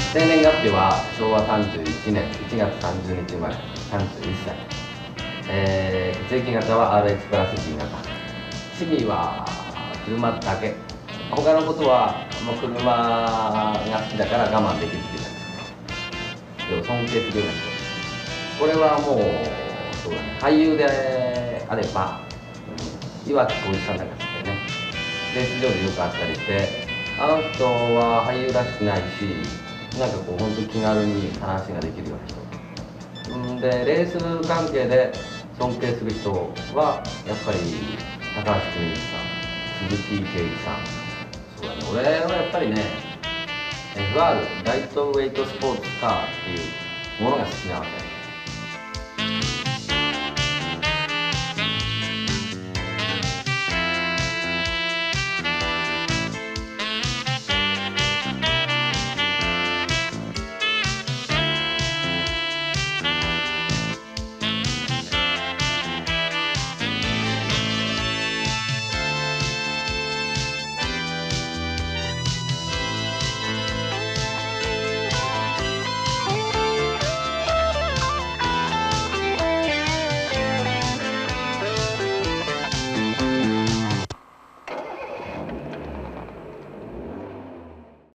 生年月日は昭和31年1月30日生まれ、31歳。血液型は RH プラス B 型。趣味は車だけ。他のことはもう車が好きだから我慢できるっていう感じ。でも尊敬するような人。これはもうそうだね、俳優であれば、岩城浩一さんなんか知ってね、レース場でよく会ったりして、あの人は俳優らしくないし、なんかこう本当に気軽に話ができるような人。で、レース関係で尊敬する人はやっぱり高橋健一さん、鈴木圭一さん。そうだね、俺はやっぱりね、FR ライトウェイトスポーツカーっていうものが好きなわけ。